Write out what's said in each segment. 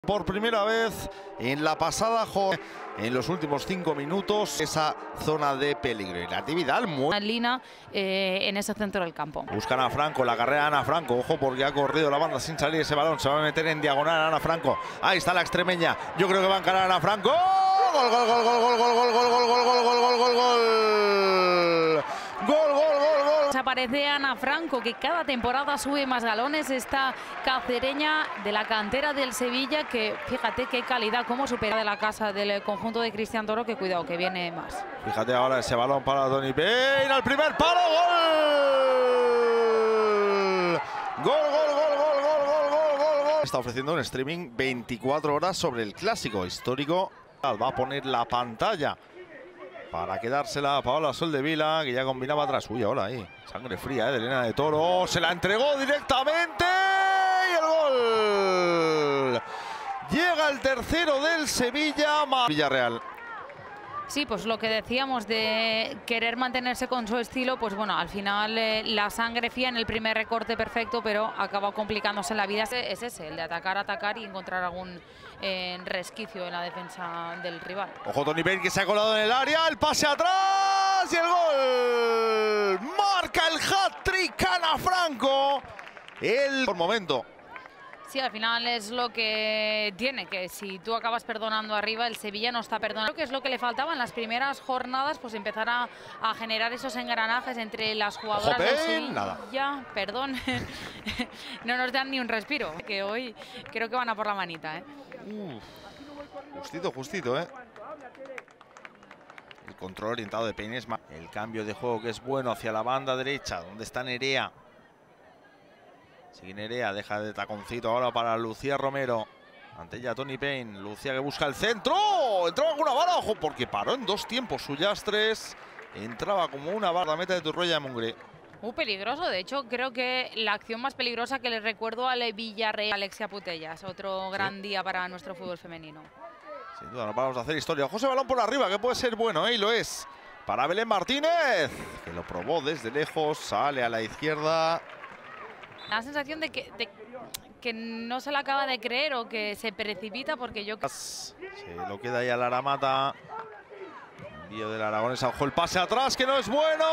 Por primera vez en la pasada jornada, en los últimos 5 minutos, esa zona de peligro. Y Natividad muy... Lina en ese centro del campo. Buscan a Franco, la carrera de Ana Franco. Ojo porque ha corrido la banda sin salir ese balón. Se va a meter en diagonal Ana Franco. Ahí está la extremeña. Yo creo que va a encarar a Ana Franco. ¡Gol, gol, gol, gol, gol, gol, gol, gol, gol, gol, gol, gol, gol, gol, gol! ¡Gol, gol, gol, gol! Aparece Ana Franco, que cada temporada sube más galones. Esta cacereña de la cantera del Sevilla, que fíjate qué calidad, cómo supera de la casa del conjunto de Cristian Toro, que cuidado, que viene más. Fíjate ahora ese balón para Toni Payne, al primer palo, ¡gol! ¡Gol, gol, gol, gol, gol, gol, gol, gol, gol! Está ofreciendo un streaming 24 horas sobre el clásico histórico. Va a poner la pantalla para quedársela a Paola Soldevila, que ya combinaba atrás. Uy, ahora ahí, sangre fría de Elena de Toro. Se la entregó directamente y el gol. Llega el tercero del Sevilla. Villarreal. Sí, pues lo que decíamos de querer mantenerse con su estilo, pues bueno, al final la sangre fría en el primer recorte perfecto, pero acaba complicándose la vida. Es ese, el de atacar y encontrar algún resquicio en la defensa del rival. Ojo Toni Payne, que se ha colado en el área, el pase atrás y el gol. Marca el hat-trick Ana Franco. Por momento. Sí, al final es lo que tiene, que si tú acabas perdonando arriba, el Sevilla no está perdonando. Creo que es lo que le faltaba en las primeras jornadas, pues empezar a generar esos engranajes entre las jugadoras del Sevilla. Nada. Perdón, no nos dan ni un respiro, que hoy creo que van a por la manita, ¿eh? Justito, justito, ¿eh? El control orientado de Payne es más. El cambio de juego que es bueno hacia la banda derecha, donde está Nerea. Sigue Nerea, deja de taconcito ahora para Lucía Romero. Ante ella Toni Payne, Lucía que busca el centro. Entraba con una bala, ojo, porque paró en 2 tiempos Sullastres. Entraba como una barra meta de Turroya de Montgrí. Muy peligroso, de hecho creo que la acción más peligrosa que le recuerdo al Villarreal, Alexia Putellas. Otro gran día para nuestro fútbol femenino. Sin duda, no paramos de hacer historia. José balón por arriba, que puede ser bueno, ¿eh? Y lo es. Para Belén Martínez, que lo probó desde lejos, sale a la izquierda. La sensación de que no se la acaba de creer o que se precipita, porque yo... Se lo queda ahí a Lara Mata. Envío del Aragonesa, ojo el pase atrás, que no es bueno.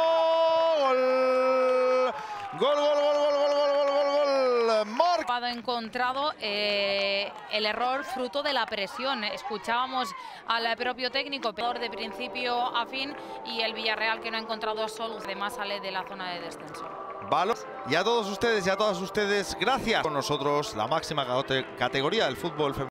Gol. Gol, gol, gol, gol, gol, gol, gol, gol, gol. Ha encontrado el error fruto de la presión. Escuchábamos al propio técnico, peor de principio a fin, y el Villarreal que no ha encontrado solución. Además sale de la zona de descenso. Y a todos ustedes y a todas ustedes, gracias. Con nosotros la máxima categoría del fútbol femenino.